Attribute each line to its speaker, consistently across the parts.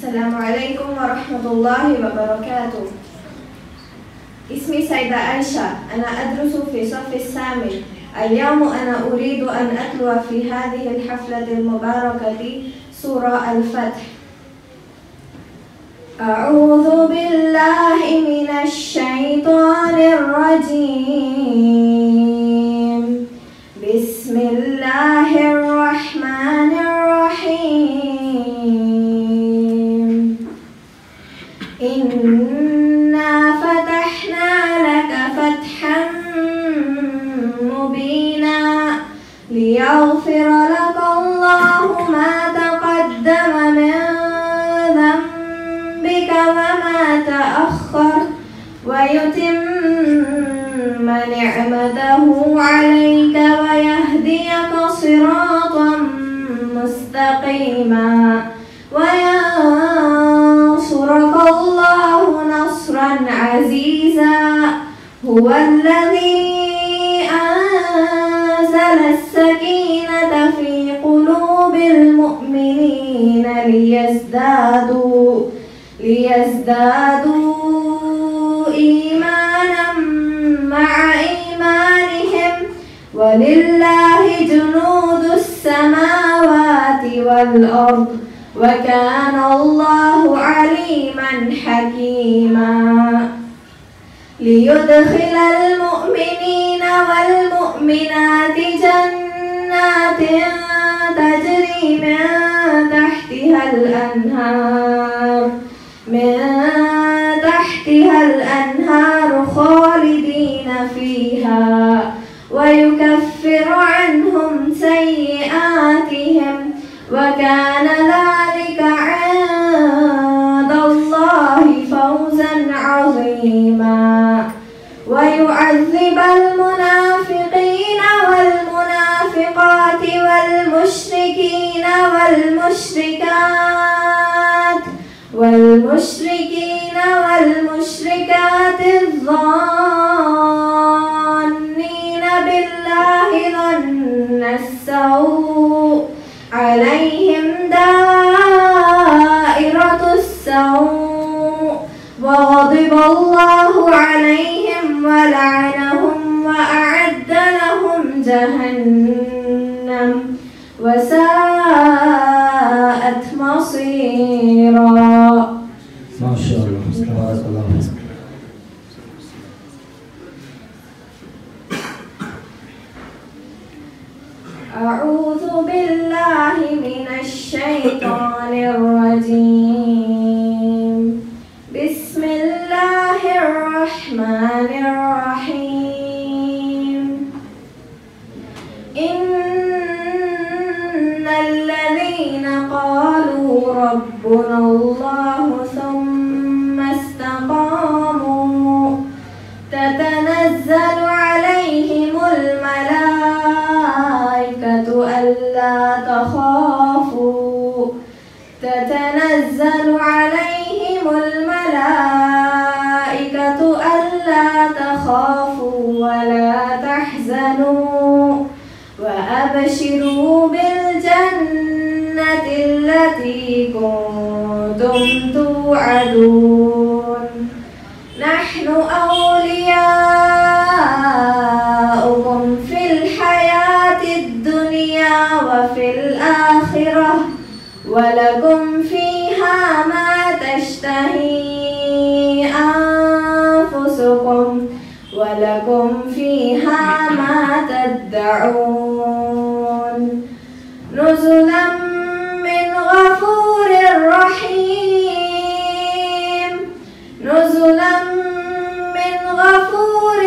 Speaker 1: السلام عليكم ورحمة الله وبركاته. اسمي سيدة عائشة، أنا أدرس في صف الثامن. اليوم أنا أريد أن أتلو في هذه الحفلة المباركة سورة الفتح. أعوذ بالله من الشيطان الرجيم. بسم الله الرحمن الرحيم. إنا فتحنا لك فتحا مبينا ليغفر لك الله ما تقدم من ذنبك وما تأخر ويتم نعمته عليك ويهديك صراطا مستقيما وينصرك الله نصرا عزيزا. هو الذي أنزل السكينة في قلوب المؤمنين ليزدادوا إيمانا مع إيمانهم ولله جنود السماوات والأرض وكان الله عليما حكيما. ليدخل المؤمنين والمؤمنات جنات تجري من تحتها الأنهار خالدين فيها ويكفر عنهم سيئاتهم وكان ذلك عند الله فوزا عظيما. ويعذب المنافقين والمنافقات والمشركات الظانين بالله ظن السوء عليهم دائرة السوء وغضب الله عليهم ولعنهم وأعد لهم جهنم وساءت مصيرا.
Speaker 2: ما شاء الله، بارك الله فيك.
Speaker 1: أعوذ بالله من الشيطان الرجيم. بسم الله الرحمن الرحيم. إن الذين قالوا ربنا الله ثم استقاموا تتنزل عليهم الملائكة ألا تخافوا ولا تحزنوا وأبشروا بالجنة التي كنتم توعدون. نحن أولياؤكم في الحياة الدنيا وفي الآخرة ولكم فيها ما تشتهي أنفسكم ولكم فيها ما تدعون. نزلا من غفور رحيم. نزلا من غفور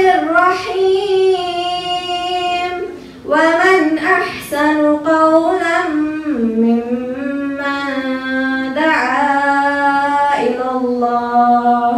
Speaker 1: رحيم. ومن أحسن قولا ممن دعا إلى الله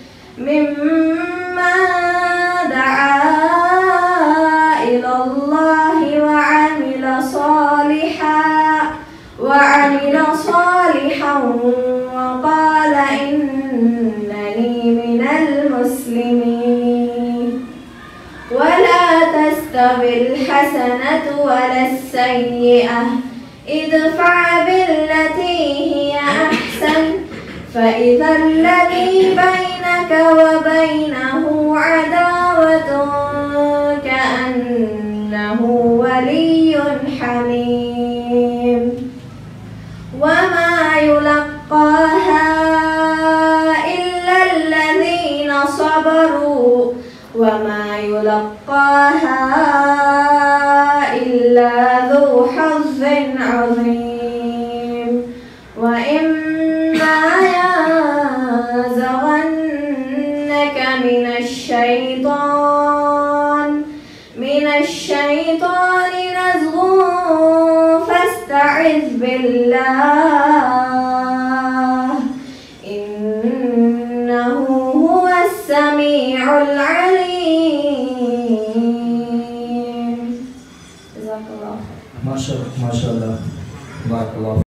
Speaker 1: وعمل صالحا وقال إنني من المسلمين. ولا تستوي الحسنة ولا السيئة ادفع بالتي هي أحسن فإذا الذي بينك وبينه عداوة كأنه ولي حميم وما يلقاها إلا الذين صبروا وما يلقاها إلا ذو حظ عظيم وإما ينزغنك من الشيطان نزغ فاستعذ بالله إنه هو السميع العليم. جزاك الله خير.
Speaker 2: ما شاء الله. بارك الله.